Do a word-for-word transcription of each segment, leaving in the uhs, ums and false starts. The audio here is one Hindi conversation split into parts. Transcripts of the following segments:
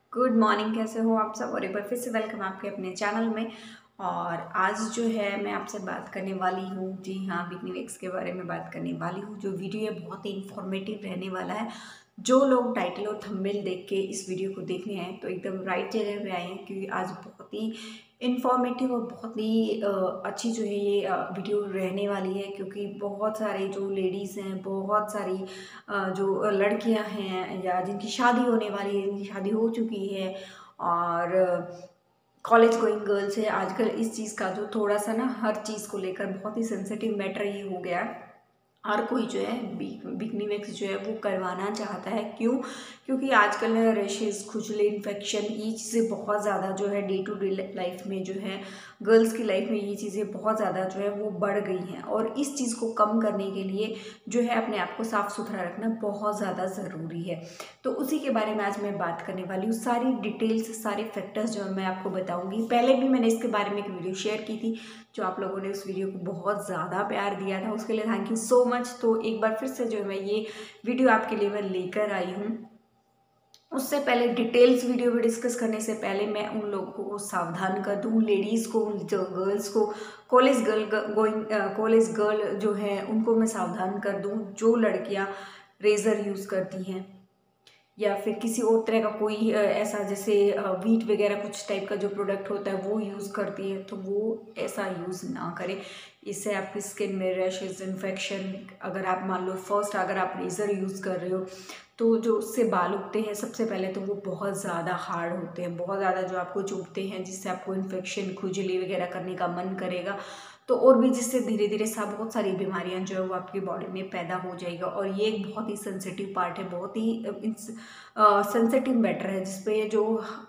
गुड मॉर्निंग, कैसे हो आप सब। और एक बार फिर से वेलकम आपके अपने चैनल में। और आज जो है मैं आपसे बात करने वाली हूँ, जी हाँ, बिकनी वेक्स के बारे में बात करने वाली हूँ। जो वीडियो है बहुत ही इंफॉर्मेटिव रहने वाला है। जो लोग टाइटल और थंबनेल देख के इस वीडियो को देखने आए तो एकदम राइट जगह पे आए हैं, क्योंकि आज बहुत ही इंफॉर्मेटिव और बहुत ही अ, अच्छी जो है ये अ, वीडियो रहने वाली है। क्योंकि बहुत सारे जो लेडीज़ हैं, बहुत सारी अ, जो लड़कियां हैं या जिनकी शादी होने वाली है, जिनकी शादी हो चुकी है, और कॉलेज गोइंग गर्ल्स है, आजकल इस चीज़ का जो थोड़ा सा ना हर चीज़ को लेकर बहुत ही सेंसिटिव मैटर ये हो गया है। हर कोई जो है बिकनी वैक्स जो है वो करवाना चाहता है। क्यों? क्योंकि आजकल रेशेस, खुजली, इन्फेक्शन, ये चीज़ें बहुत ज़्यादा जो है डे टू डे लाइफ में जो है गर्ल्स की लाइफ में ये चीज़ें बहुत ज़्यादा जो है वो बढ़ गई हैं। और इस चीज़ को कम करने के लिए जो है अपने आप को साफ़ सुथरा रखना बहुत ज़्यादा ज़रूरी है। तो उसी के बारे में आज मैं बात करने वाली हूँ। सारी डिटेल्स, सारे फैक्टर्स जो है मैं आपको बताऊँगी। पहले भी मैंने इसके बारे में एक वीडियो शेयर की थी, जो आप लोगों ने उस वीडियो को बहुत ज़्यादा प्यार दिया था, उसके लिए थैंक यू सो मच। तो एक बार फिर से जो है मैं ये वीडियो आपके लिए मैं लेकर आई हूँ। उससे पहले डिटेल्स वीडियो में डिस्कस करने से पहले मैं उन लोगों को सावधान कर दूँ, लेडीज़ को, जो गर्ल्स को, college girl going college girl जो है उनको मैं सावधान कर दूँ। जो लड़कियाँ रेज़र यूज़ करती हैं या फिर किसी और तरह का कोई ऐसा, जैसे वीट वगैरह कुछ टाइप का जो प्रोडक्ट होता है वो यूज़ करती है, तो वो ऐसा यूज़ ना करें। इससे आपकी स्किन में रैशेज, इन्फेक्शन, अगर आप मान लो फर्स्ट अगर आप रेज़र यूज़ कर रहे हो तो जो उससे बाल उगते हैं सबसे पहले तो वो बहुत ज़्यादा हार्ड होते हैं, बहुत ज़्यादा जो आपको चुभते हैं, जिससे आपको इन्फेक्शन, खुजली वगैरह करने का मन करेगा। तो और भी जिससे धीरे धीरे सा बहुत सारी बीमारियां जो है वो आपकी बॉडी में पैदा हो जाएगा। और ये एक बहुत ही सेंसिटिव पार्ट है, बहुत ही सेंसिटिव मैटर है, जिसपे जो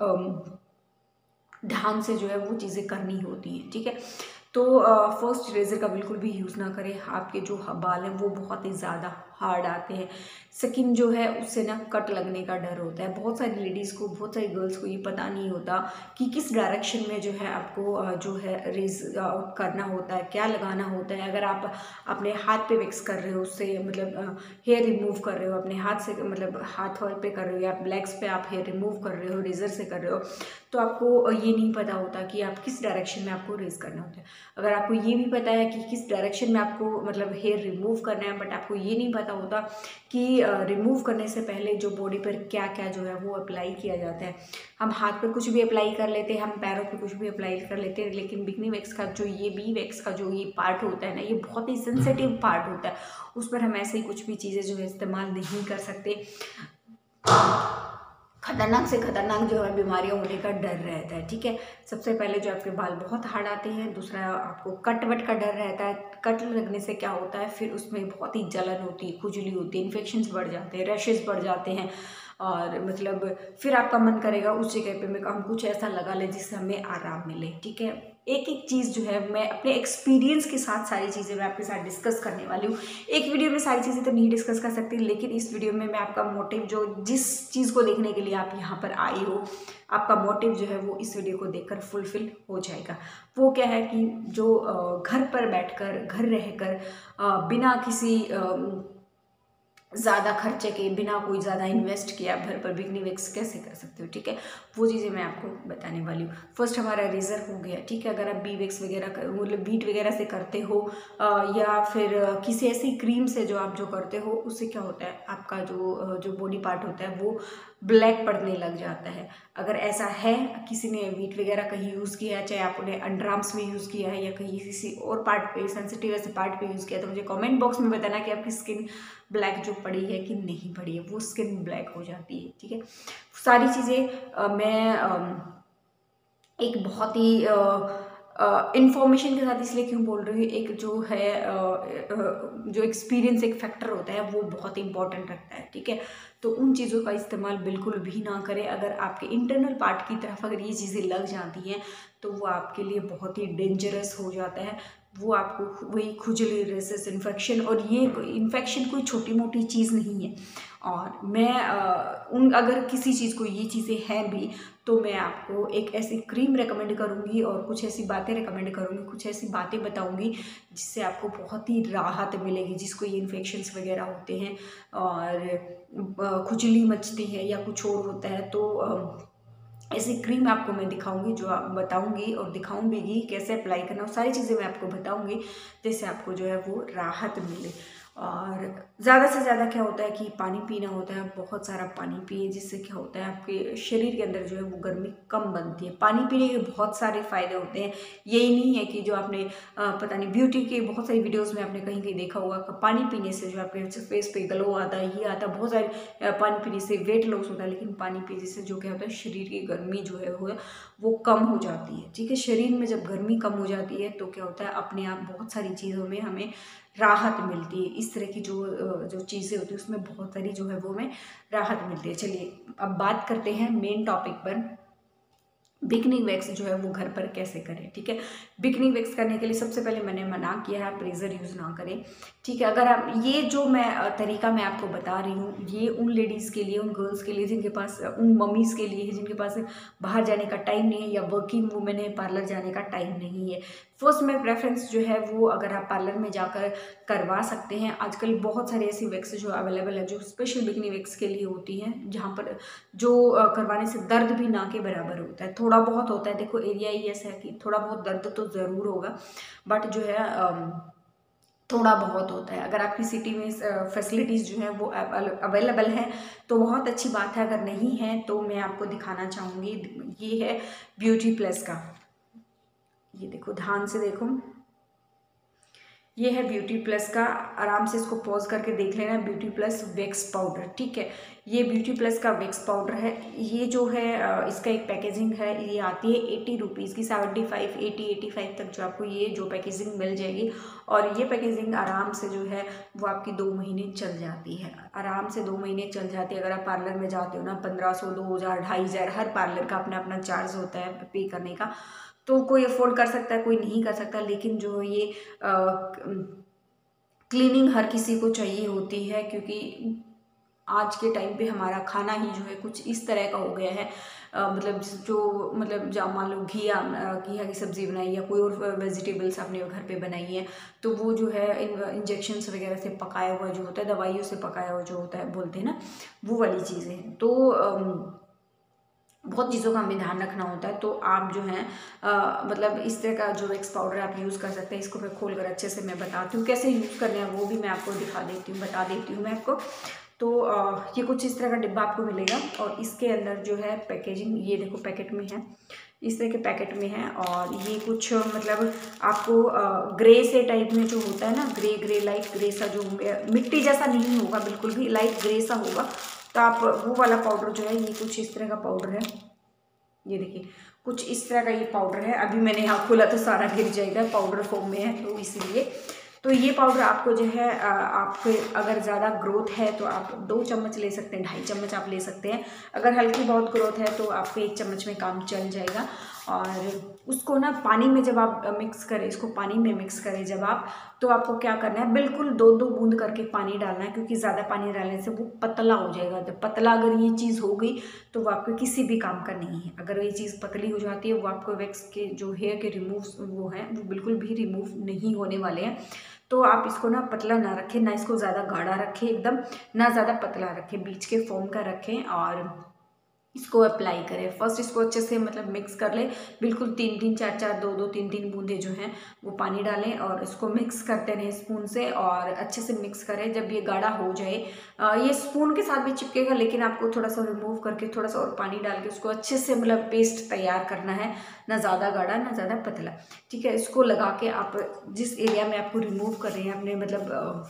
ध्यान से जो है वो चीज़ें करनी होती हैं। ठीक है, तो फर्स्ट रेज़र का बिल्कुल भी यूज़ ना करें। आपके जो बाल हैं वो बहुत ही ज़्यादा हार्ड आते हैं, स्किन जो है उससे ना कट लगने का डर होता है। बहुत सारी लेडीज़ को, बहुत सारी गर्ल्स को ये पता नहीं होता कि किस डायरेक्शन में जो है आपको जो है रेज करना होता है, क्या लगाना होता है। अगर आप अपने हाथ पे वैक्स कर रहे हो, उससे मतलब हेयर रिमूव कर रहे हो अपने हाथ से, मतलब हाथ वाल पे कर रहे हो या लेग्स पे आप हेयर रिमूव कर रहे हो, रेज़र से कर रहे हो, तो आपको ये नहीं पता होता कि आप किस डायरेक्शन में आपको रेज करना होता है। अगर आपको ये भी पता है कि किस डायरेक्शन में आपको मतलब हेयर रिमूव करना है, बट आपको ये नहीं पता होता कि रिमूव करने से पहले जो बॉडी पर क्या क्या जो है वो अप्लाई किया जाता है। हम हाथ पे कुछ भी अप्लाई कर लेते हैं, हम पैरों पे कुछ भी अप्लाई कर लेते हैं, लेकिन बिकनी वैक्स का जो ये बी वैक्स का जो ये पार्ट होता है ना, ये बहुत ही सेंसिटिव पार्ट होता है। उस पर हम ऐसे ही कुछ भी चीज़ें जो है इस्तेमाल नहीं कर सकते। खतरनाक से खतरनाक जो है बीमारियां होने का डर रहता है। ठीक है, सबसे पहले जो आपके बाल बहुत हार्ड आते हैं, दूसरा आपको कट वट का डर रहता है। कट लगने से क्या होता है, फिर उसमें बहुत ही जलन होती है, खुजली होती है, इन्फेक्शंस बढ़ जाते हैं, रैशेज बढ़ जाते हैं, और मतलब फिर आपका मन करेगा उस जगह पे मैं हम कुछ ऐसा लगा लें जिससे हमें आराम मिले। ठीक है, एक एक चीज़ जो है मैं अपने एक्सपीरियंस के साथ सारी चीज़ें मैं आपके साथ डिस्कस करने वाली हूँ। एक वीडियो में सारी चीज़ें तो नहीं डिस्कस कर सकती, लेकिन इस वीडियो में मैं आपका मोटिव, जो जिस चीज़ को देखने के लिए आप यहाँ पर आए हो, आपका मोटिव जो है वो इस वीडियो को देखकर फुलफिल हो जाएगा। वो क्या है कि जो घर पर बैठकर, घर रहकर, बिना किसी ज़्यादा खर्चे के, बिना कोई ज़्यादा इन्वेस्ट किए आप घर पर बिकनी वैक्स कैसे कर सकते हो। ठीक है, वो चीज़ें मैं आपको बताने वाली हूँ। फर्स्ट हमारा रेज़र हो गया। ठीक है, अगर आप बी वैक्स वगैरह मतलब बीट वगैरह से करते हो या फिर किसी ऐसी क्रीम से जो आप जो करते हो, उससे क्या होता है, आपका जो जो बॉडी पार्ट होता है वो ब्लैक पड़ने लग जाता है। अगर ऐसा है, किसी ने वीट वगैरह कहीं यूज़ किया है, चाहे आपने अंडरआर्म्स में यूज़ किया है या कहीं किसी और पार्ट पे, सेंसिटिव ऐसे पार्ट पे यूज़ किया, तो मुझे कमेंट बॉक्स में बताना कि आपकी स्किन ब्लैक जो पड़ी है कि नहीं पड़ी है। वो स्किन ब्लैक हो जाती है। ठीक है, सारी चीज़ें मैं आ, एक बहुत ही इंफॉर्मेशन के साथ इसलिए क्यों बोल रही हूँ, एक जो है आ, आ, जो एक्सपीरियंस एक फैक्टर होता है वो बहुत इंपॉर्टेंट रखता है। ठीक है, तो उन चीज़ों का इस्तेमाल बिल्कुल भी ना करें। अगर आपके इंटरनल पार्ट की तरफ अगर ये चीज़ें लग जाती हैं तो वो आपके लिए बहुत ही डेंजरस हो जाता है। वो आपको वही खुजली, रेसेस, इन्फेक्शन, और ये इन्फेक्शन कोई छोटी मोटी चीज़ नहीं है। और मैं आ, उन अगर किसी चीज़ को ये चीज़ें हैं भी, तो मैं आपको एक ऐसी क्रीम रेकमेंड करूँगी और कुछ ऐसी बातें रेकमेंड करूँगी, कुछ ऐसी बातें बताऊँगी जिससे आपको बहुत ही राहत मिलेगी। जिसको ये इन्फेक्शंस वगैरह होते हैं और खुजली मचती है या कुछ और होता है, तो ऐसी क्रीम आपको मैं दिखाऊंगी, जो आप बताऊंगी और दिखाऊंगी भी कैसे अप्लाई करना, वो सारी चीज़ें मैं आपको बताऊंगी, जिससे आपको जो है वो राहत मिले। और ज़्यादा से ज़्यादा क्या होता है कि पानी पीना होता है, बहुत सारा पानी पिए, जिससे क्या होता है आपके शरीर के अंदर जो है वो गर्मी कम बनती है। पानी पीने के बहुत सारे फ़ायदे होते हैं, यही नहीं है कि जो आपने पता नहीं ब्यूटी के बहुत सारी वीडियोज़ में आपने कहीं कहीं देखा होगा कि पानी पीने से जो आपके फेस पे ग्लो आता है, ये आता है, बहुत सारे पानी पीने से वेट लॉस होता है, लेकिन पानी पीने से जो क्या होता है शरीर की गर्मी जो है वो वो कम हो जाती है। ठीक है, शरीर में जब गर्मी कम हो जाती है तो क्या होता है अपने आप बहुत सारी चीज़ों में हमें राहत मिलती है। इस तरह की जो जो चीज़ें होती है उसमें बहुत सारी जो है वो हमें राहत मिलती है। चलिए अब बात करते हैं मेन टॉपिक पर, बिकनी वैक्स जो है वो घर पर कैसे करें। ठीक है, बिकनी वैक्स करने के लिए सबसे पहले मैंने मना किया है प्रेजर यूज़ ना करें। ठीक है, अगर आप ये जो मैं तरीका मैं आपको बता रही हूँ ये उन लेडीज़ के लिए, उन गर्ल्स के लिए जिनके पास, उन मम्मीज़ के लिए है जिनके पास बाहर जाने का टाइम नहीं है, या वर्किंग वुमेन है, पार्लर जाने का टाइम नहीं है। फर्स्ट में प्रेफरेंस जो है वो अगर आप पार्लर में जाकर करवा सकते हैं। आजकल बहुत सारी ऐसी वैक्स जो अवेलेबल है जो स्पेशल बिकनी वैक्स के लिए होती हैं, जहाँ पर जो करवाने से दर्द भी ना के बराबर होता है, थोड़ा बहुत होता है। देखो एरिया ही ऐसा है कि थोड़ा बहुत दर्द तो ज़रूर होगा, बट जो है थोड़ा बहुत होता है। अगर आपकी सिटी में फैसिलिटीज़ जो है वो अवेलेबल हैं तो बहुत अच्छी बात है, अगर नहीं है तो मैं आपको दिखाना चाहूँगी। ये है ब्यूटी प्लस का, ये देखो ध्यान से देखो, ये है ब्यूटी प्लस का, आराम से इसको पॉज करके देख लेना, ब्यूटी प्लस वैक्स पाउडर। ठीक है, ये ब्यूटी प्लस का वैक्स पाउडर है। ये जो है इसका एक पैकेजिंग है, ये आती है एटी रुपीज़ की, seventy five eighty eighty five तक जो आपको ये जो पैकेजिंग मिल जाएगी। और ये पैकेजिंग आराम से जो है वो आपकी दो महीने चल जाती है, आराम से दो महीने चल जाती है। अगर आप पार्लर में जाते हो ना, पंद्रह सौ दो हज़ार ढाई हज़ार हर पार्लर का अपना अपना चार्ज होता है पे करने का, तो कोई अफोर्ड कर सकता है, कोई नहीं कर सकता। लेकिन जो ये क्लीनिंग हर किसी को चाहिए होती है, क्योंकि आज के टाइम पे हमारा खाना ही जो है कुछ इस तरह का हो गया है, आ, मतलब जो मतलब जहाँ मान लो घिया घिया की सब्ज़ी बनाई या कोई और वेजिटेबल्स आपने घर पे बनाई है, तो वो जो है इंजेक्शन्स वगैरह से पकाया हुआ जो होता है, दवाइयों से पकाया हुआ जो होता है, बोलते हैं ना, वो वाली चीज़ें हैं। तो आ, बहुत चीज़ों का हमें ध्यान रखना होता है। तो आप जो है आ, मतलब इस तरह का जो वैक्स पाउडर आप यूज़ कर सकते हैं। इसको मैं खोल कर अच्छे से मैं बताती हूँ कैसे यूज़ करना है, वो भी मैं आपको दिखा देती हूँ, बता देती हूँ मैं आपको। तो आ, ये कुछ इस तरह का डिब्बा आपको मिलेगा, और इसके अंदर जो है पैकेजिंग, ये देखो पैकेट में है, इस तरह के पैकेट में है। और ये कुछ मतलब आपको ग्रे से टाइप में जो होता है ना, ग्रे ग्रे लाइट ग्रे सा, जो मिट्टी जैसा नहीं होगा, बिल्कुल भी लाइट ग्रे सा होगा। तो आप वो वाला पाउडर जो है, ये कुछ इस तरह का पाउडर है, ये देखिए कुछ इस तरह का ये पाउडर है। अभी मैंने यहाँ खोला तो सारा गिर जाएगा, पाउडर फॉर्म में है तो इसीलिए। तो ये पाउडर आपको जो है आपके अगर ज़्यादा ग्रोथ है तो आप दो चम्मच ले सकते हैं, ढाई चम्मच आप ले सकते हैं। अगर हल्की बहुत ग्रोथ है तो आपको एक चम्मच में काम चल जाएगा। और उसको ना पानी में जब आप मिक्स करें, इसको पानी में मिक्स करें जब आप, तो आपको क्या करना है, बिल्कुल दो दो बूंद करके पानी डालना है, क्योंकि ज़्यादा पानी डालने से वो पतला हो जाएगा। जब पतला अगर ये चीज़ हो गई तो वो आपको किसी भी काम का नहीं है। अगर ये चीज़ पतली हो जाती है, वो आपको वैक्स के जो हेयर के रिमूव वो हैं वो बिल्कुल भी रिमूव नहीं होने वाले हैं। तो आप इसको ना पतला ना रखें, ना इसको ज़्यादा गाढ़ा रखें एकदम, ना ज़्यादा पतला रखें, बीच के फॉर्म का रखें। और इसको अप्लाई करें। फर्स्ट इसको अच्छे से मतलब मिक्स कर लें, बिल्कुल तीन तीन चार चार दो दो तीन तीन बूंदे जो हैं वो पानी डालें, और इसको मिक्स करते रहें स्पून से, और अच्छे से मिक्स करें। जब ये गाढ़ा हो जाए, ये स्पून के साथ भी चिपकेगा, लेकिन आपको थोड़ा सा रिमूव करके थोड़ा सा और पानी डाल के उसको अच्छे से मतलब पेस्ट तैयार करना है, ना ज़्यादा गाढ़ा ना ज़्यादा पतला। ठीक है, इसको लगा के आप जिस एरिया में आपको रिमूव कर रहे हैं अपने मतलब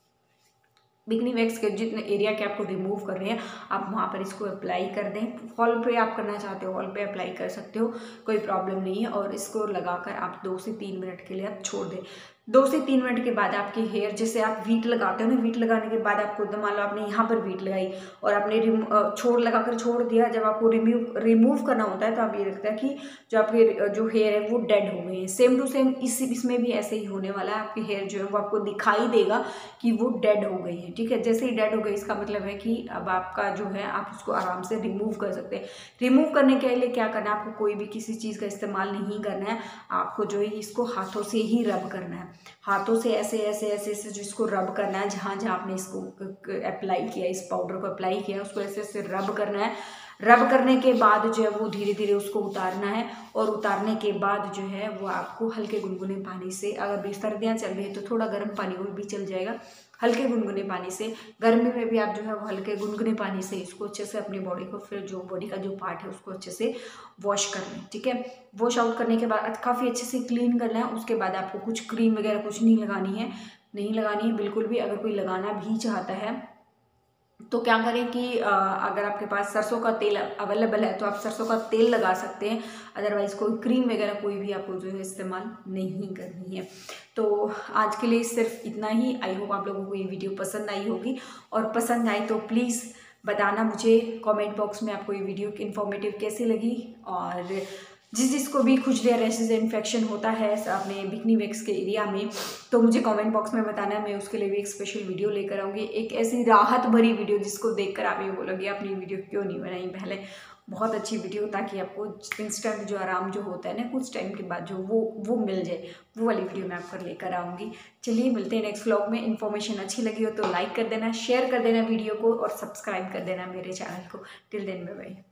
बिकनी वैक्स के जितने एरिया के आपको रिमूव कर रहे हैं, आप वहाँ पर इसको अप्लाई कर दें। हॉल पे आप करना चाहते हो, हॉल पे अप्लाई कर सकते हो, कोई प्रॉब्लम नहीं है। और इसको लगाकर आप दो से तीन मिनट के लिए आप छोड़ दें। दो से तीन मिनट के बाद आपके हेयर, जैसे आप वीट लगाते हो ना, वीट लगाने के बाद आपको एकदम मान लो आपने यहाँ पर वीट लगाई और आपने छोड़ लगाकर छोड़ दिया, जब आपको रिमूव रिमूव करना होता है तो आप ये लगता है कि जो आपके जो हेयर है वो डेड हो गए हैं। सेम टू सेम इस इसमें भी ऐसे ही होने वाला है। आपके हेयर जो है वो आपको दिखाई देगा कि वो डेड हो गई है। ठीक है, जैसे ही डेड हो गई इसका मतलब है कि अब आपका जो है आप उसको आराम से रिमूव कर सकते हैं। रिमूव करने के लिए क्या करना है, आपको कोई भी किसी चीज़ का इस्तेमाल नहीं करना है, आपको जो है इसको हाथों से ही रब करना है। हाथों से ऐसे ऐसे ऐसे ऐसे जो इसको रब करना है, जहाँ जहाँ आपने इसको अप्लाई किया, इस पाउडर को अप्लाई किया, उसको ऐसे ऐसे रब करना है। रब करने के बाद जो है वो धीरे धीरे उसको उतारना है, और उतारने के बाद जो है वो आपको हल्के गुनगुने पानी से, अगर भी सर्दियाँ चल रही है तो थोड़ा गर्म पानी और भी चल जाएगा, हल्के गुनगुने पानी से, गर्मी में भी आप जो है वो हल्के गुनगुने पानी से इसको अच्छे से अपनी बॉडी को, फिर जो बॉडी का जो पार्ट है उसको अच्छे से वॉश कर लें। ठीक है, वॉश आउट करने के बाद काफ़ी अच्छे से क्लीन करना है। उसके बाद आपको कुछ क्रीम वगैरह कुछ नहीं लगानी है, नहीं लगानी है बिल्कुल भी। अगर कोई लगाना भी चाहता है तो क्या करें कि अगर आपके पास सरसों का तेल अवेलेबल है तो आप सरसों का तेल लगा सकते हैं, अदरवाइज़ कोई क्रीम वगैरह कोई भी आपको जो है इस्तेमाल नहीं करनी है। तो आज के लिए सिर्फ इतना ही। आई होप आप लोगों को ये वीडियो पसंद आई होगी, और पसंद आई तो प्लीज़ बताना मुझे कमेंट बॉक्स में आपको ये वीडियो इन्फॉर्मेटिव कैसी लगी। और जिस जिसको भी खुजली, रैशेज, इन्फेक्शन होता है अपने बिकनी वैक्स के एरिया में, तो मुझे कमेंट बॉक्स में बताना है, मैं उसके लिए भी एक स्पेशल वीडियो लेकर आऊँगी, एक ऐसी राहत भरी वीडियो जिसको देखकर आप ये बोलोगे आपने वीडियो क्यों नहीं बनाई पहले। बहुत अच्छी वीडियो, ताकि आपको इंस्टेंट जो आराम जो होता है ना कुछ टाइम के बाद जो वो वो मिल जाए, वो वाली वीडियो मैं आपको लेकर आऊँगी। चलिए मिलते हैं नेक्स्ट व्लॉग में। इन्फॉर्मेशन अच्छी लगी हो तो लाइक कर देना, शेयर कर देना वीडियो को, और सब्सक्राइब कर देना मेरे चैनल को। Till then bye bye.